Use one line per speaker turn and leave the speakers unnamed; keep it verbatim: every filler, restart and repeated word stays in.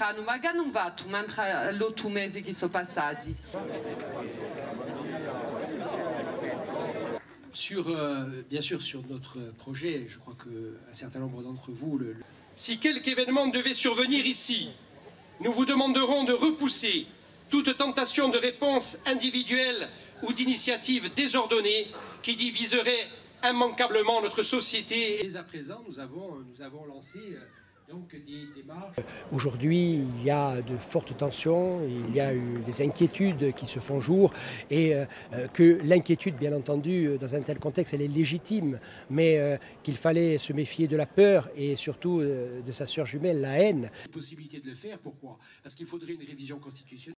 hanno magari non fatto, mentre l'otto mesi che sono passati.
Sur, euh, bien sûr, sur notre projet, je crois qu'un certain nombre d'entre vous... Le...
Si quelque événement devait survenir ici, nous vous demanderons de repousser toute tentation de réponse individuelle ou d'initiative désordonnée qui diviserait immanquablement notre société.
Dès à présent, nous avons, nous avons lancé euh, donc des démarches.
Aujourd'hui, il y a de fortes tensions, il y a eu des inquiétudes qui se font jour et euh, que l'inquiétude, bien entendu, dans un tel contexte, elle est légitime, mais euh, qu'il fallait se méfier de la peur et surtout euh, de sa sœur jumelle, la haine.
Possibilité de le faire, pourquoi? Parce qu'il faudrait une révision constitutionnelle.